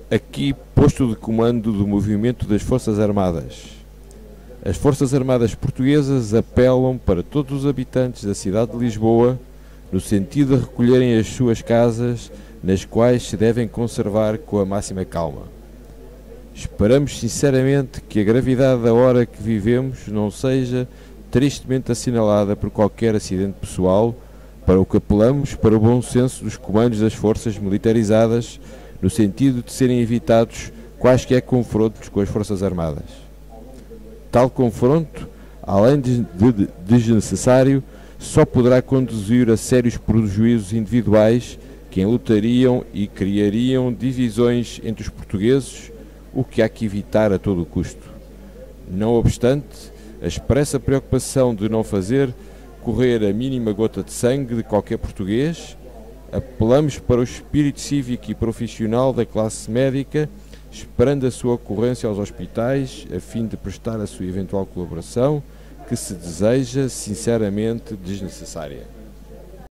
Aqui, posto de comando do movimento das Forças Armadas. As Forças Armadas Portuguesas apelam para todos os habitantes da cidade de Lisboa no sentido de recolherem as suas casas, nas quais se devem conservar com a máxima calma. Esperamos sinceramente que a gravidade da hora que vivemos não seja tristemente assinalada por qualquer acidente pessoal, para o que apelamos para o bom senso dos comandos das forças militarizadas, no sentido de serem evitados quaisquer confrontos com as Forças Armadas. Tal confronto, além de desnecessário, só poderá conduzir a sérios prejuízos individuais que enlutariam e criariam divisões entre os portugueses, o que há que evitar a todo o custo. Não obstante, a expressa preocupação de não fazer correr a mínima gota de sangue de qualquer português, apelamos para o espírito cívico e profissional da classe médica, esperando a sua ocorrência aos hospitais, a fim de prestar a sua eventual colaboração, que se deseja sinceramente desnecessária.